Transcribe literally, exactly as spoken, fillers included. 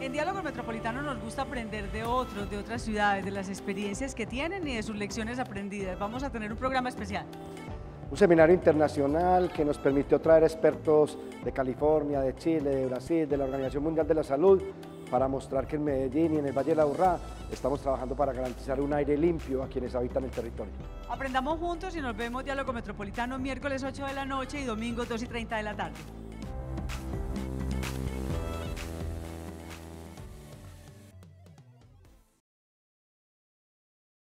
En Diálogo Metropolitano nos gusta aprender de otros, de otras ciudades, de las experiencias que tienen y de sus lecciones aprendidas. Vamos a tener un programa especial. Un seminario internacional que nos permitió traer expertos de California, de Chile, de Brasil, de la Organización Mundial de la Salud, para mostrar que en Medellín y en el Valle de la Urrá estamos trabajando para garantizar un aire limpio a quienes habitan el territorio. Aprendamos juntos y nos vemos Diálogo Metropolitano miércoles ocho de la noche y domingo dos y treinta de la tarde.